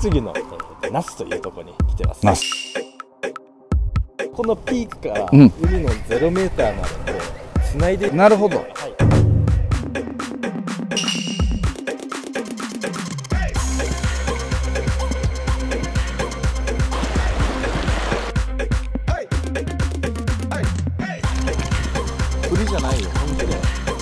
栃木の那須というところに来てますね。このピークから海の0メーターまでつないで、 なるほど。 はい、鳥じゃないよ、本当に。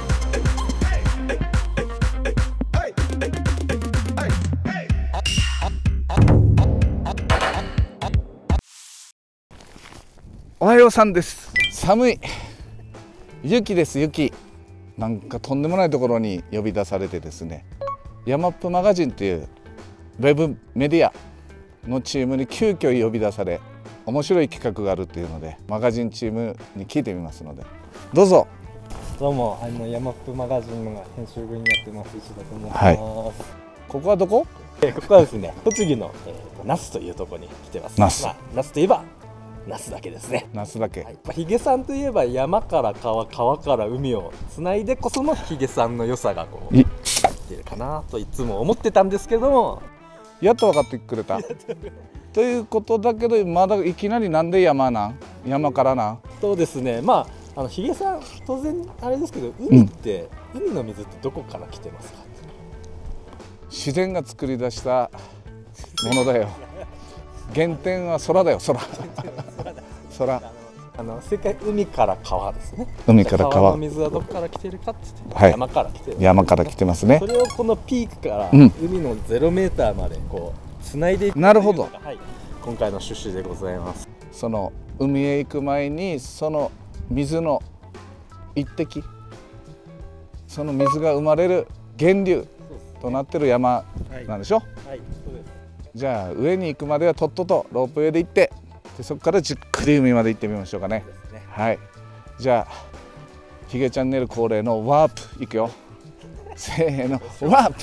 おはようさんです。寒い。雪です、雪。なんかとんでもないところに呼び出されてですね、ヤマップマガジンというウェブメディアのチームに急遽呼び出され、面白い企画があるっていうのでマガジンチームに聞いてみますので、どうぞ。 どうも、ヤマップマガジンの編集部にやってます石田と申します。 はい、ここはどこ？ ここはですね、栃木の那須というところに来てます。 那須、 那須といえば那須岳ですね。 那須岳。 ヒゲ山といえば山から川、川から海をつないでこそのヒゲ山の良さがこう出てるかなといつも思ってたんですけども、 やっと分かってくれたということだけど、まだいきなりなんで山なん？山からなん？ そうですね。ヒゲ山当然あれですけど、海って、海の水ってどこから来てますか？ 自然が作り出したものだよ。原点は空だよ、空。空。 正解、海から川ですね。 海から川。 川の水はどこから来てるかって言って、 はい、 山から来てる。 山から来てますね。 それをこのピークから海の0メーターまでこうつないでいく。 なるほど。 はい、今回の趣旨でございます。 その海へ行く前にその水の一滴、その水が生まれる源流となってる山なんでしょ。はい、はい、そうです。じゃあ上に行くまではとっととロープウェイで行って、でそこからじっくり海まで行ってみましょうかね。はい。じゃあヒゲチャンネル恒例のワープいくよ。せーの、ワープ。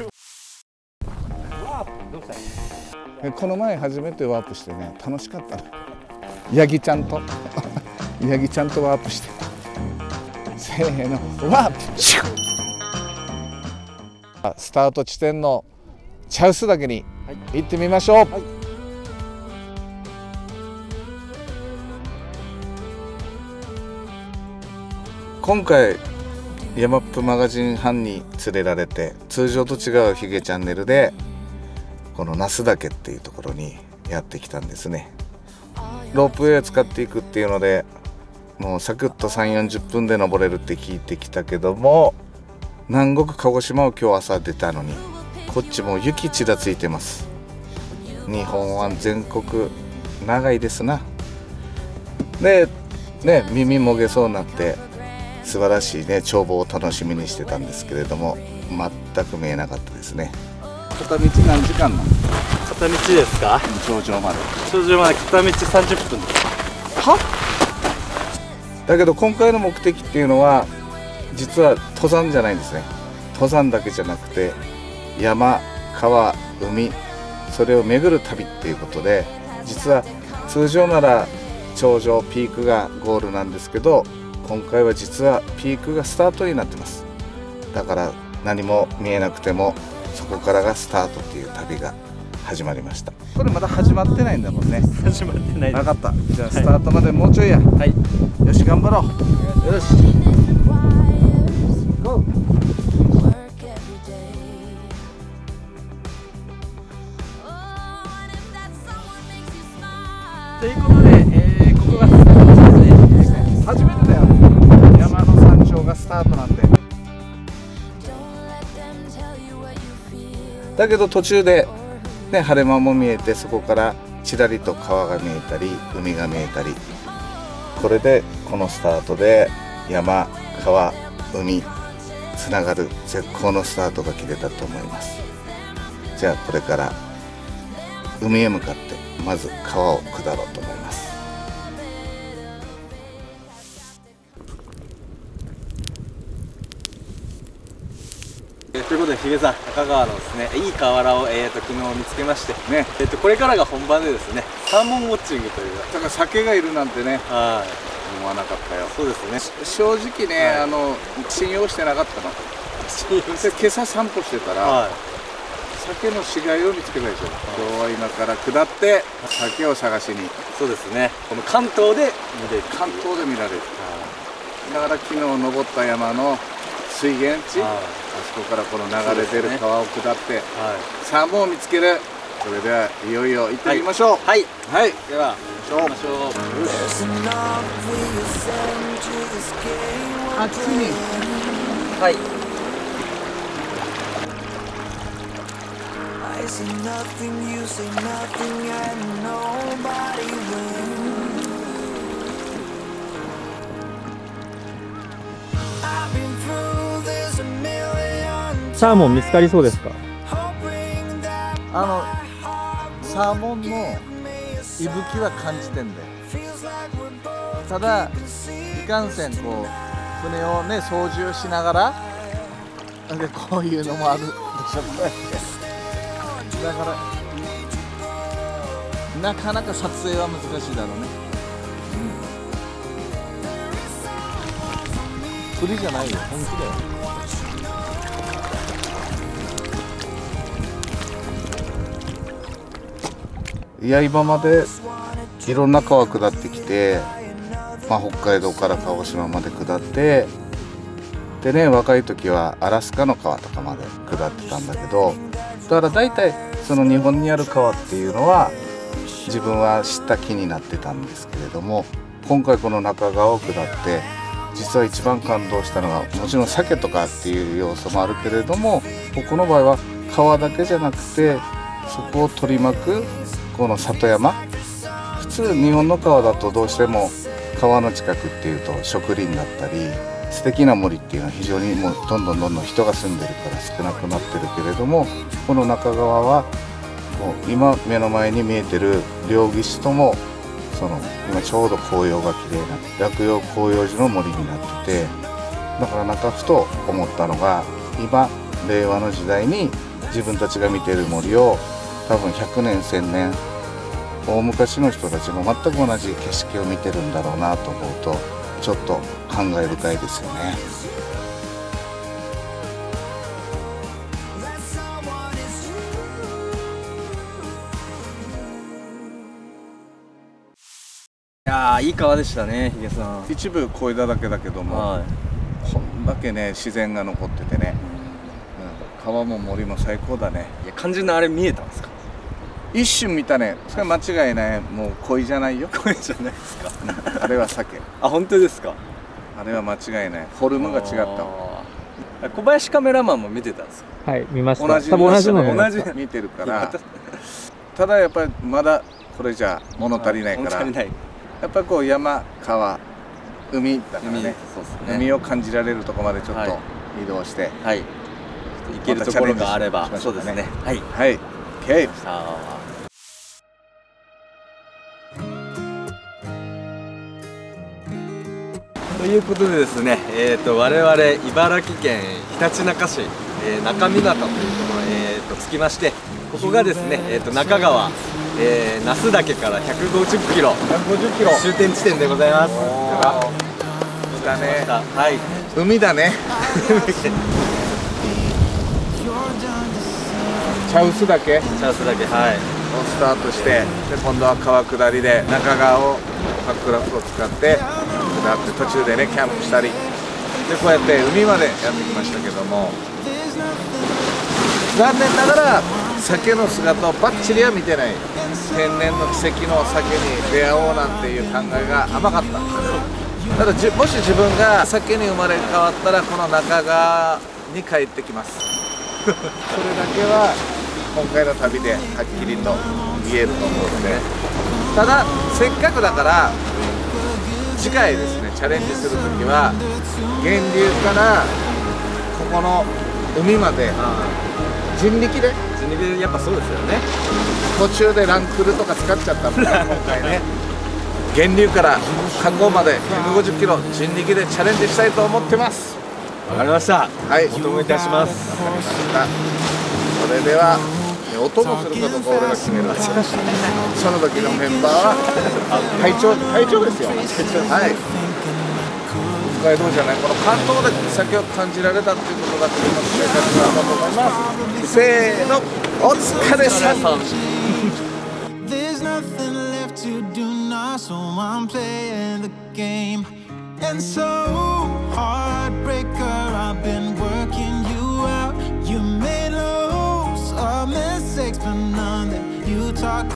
ワープどうしたの？ この前初めてワープしてね、楽しかったの。ヤギちゃんとヤギちゃんとワープして、せーの、ワープ。スタート地点の茶臼岳に行ってみましょう。はい、今回ヤマップマガジン班に連れられて、通常と違うヒゲチャンネルでこの那須岳っていうところにやってきたんですね。ロープウェイを使っていくっていうので、もうサクッと3、40分で登れるって聞いてきたけども、南国鹿児島を今日朝出たのに、こっちも雪ちらついてます。日本は全国長いですな。でね、耳もげそうになって素晴らしいね眺望を楽しみにしてたんですけれども、全く見えなかったですね。片道何時間なの？ 片道ですか？ 頂上まで。 頂上まで片道30分です。 は？だけど今回の目的っていうのは実は登山じゃないんですね。登山だけじゃなくて山、川、海、それを巡る旅っていうことで、実は通常なら頂上ピークがゴールなんですけど、今回は実はピークがスタートになってます。だから何も見えなくてもそこからがスタートっていう旅が始まりました。これまだ始まってないんだもんね。 始まってないです。 分かった。じゃあスタートまでもうちょいや。はい。よし、頑張ろう。よし。ゴー。 ということで、ここがスタートですね。 初めてだよ。山の山頂がスタートなんて。だけど途中で、ね、晴れ間も見えて、そこからちらりと川が見えたり海が見えたり、これでこのスタートで山、川、海つながる絶好のスタートが切れたと思います。じゃあこれから海へ向かってまず川を下ろうと思います。 ということで、ヒゲさん、高川のですね、いい河原を、昨日見つけましてね、これからが本番でですね、サーモンウォッチングという。 だから酒がいるなんてね、 はい、 思わなかったよ。 そうですね。 正直ね、はい、信用してなかったの。今朝散歩してたら、はい、 鮭の死骸を見つけたでしょ。今日は今から下って鮭を探しに。 そうですね、この関東で見れる、 関東で見られる。だから昨日登った山の水源地、あそこからこの流れてる川を下ってサーモンを見つける。それではいよいよ行ってみましょう。 はい、 はい、 では行きましょう。 あっちに。 はい。 サーモン見つかりそうですか？ サーモンの息吹は感じてんだよ。ただいかんせんこう船をね操縦しながらでこういうのもあるでしょ。こうやってだからなかなか撮影は難しいだろうね。釣りじゃないよ、本気だよ。今までいろんな川下ってきて、北海道から鹿児島まで下ってでね、若い時はアラスカの川とかまで下ってたんだけど、だから大体その日本にある川っていうのは自分は知った気になってたんですけれども、今回この中川を下って実は一番感動したのが、もちろん鮭とかっていう要素もあるけれども、この場合は川だけじゃなくてそこを取り巻くこの里山。普通日本の川だとどうしても川の近くっていうと植林だったり素敵な森っていうのは非常にもうどんどん人が住んでるから少なくなってるけれども、この中川はこう今目の前に見えてる両岸ともその今ちょうど紅葉が綺麗な落葉広葉樹の森になってて、だからなんかふと思ったのが、今令和の時代に自分たちが見てる森を多分100年1000年大昔の人たちも全く同じ景色を見てるんだろうなと思うと、ちょっと感慨深いですよね。 いやー、いい川でしたね、ヒゲさん。 一部越えただけだけども、こんだけね自然が残っててね、川も森も最高だね。 いや、肝心なあれ見えたんですか？ 一瞬見たね。それ間違いない。もう鯉じゃないよ。 鯉じゃないですか。 あれは鮭。 あ、本当ですか？ あれは間違いない。フォルムが違ったわ。 小林カメラマンも見てたんですか？ はい、見ました。 同じ多分同じの同じ見てるから。ただやっぱりまだこれじゃ物足りないから。やっぱりこう山川海だからね。海を感じられるところまでちょっと移動して。 はい。行けるところがあれば。そうですね。はい。 はい。OK。 ということでですね、我々茨城県ひたちなか市、那珂湊というところ、着きまして、ここがですね、中川、那須岳から150キロ終点地点でございます。 来たね。 はい。 海だね。茶臼岳。 茶臼岳、はい。 スタートして、で今度は川下りで中川をパックラフを使って下って途中でねキャンプしたりでこうやって海までやってきましたけども、残念ながら鮭の姿をバッチリは見てない。天然の奇跡の鮭に出会おうなんていう考えが甘かった。ただもし自分が鮭に生まれ変わったらこの中川に帰ってきます。それだけは今回の旅ではっきりと言えると思うので、ただせっかくだから次回ですねチャレンジするときは源流からここの海まで人力でやっぱそうですよね。 途中でランクルとか使っちゃったもんね今回ね。源流から河口まで150キロ人力でチャレンジしたいと思ってます。 わかりました。 はい、 お供いたします。 わかりました。それでは音もするかどうか俺が決める。その時のメンバーは隊長ですよ。はい。 海道じゃないこの関東で先を感じられたっていうことが注目していただけたと思います。せーの、お疲れさん。 There's nothing left to do now, so I'm playing the game. And so, heartbreaker, I've been working you out. You made loads of mistakes, but none that you talk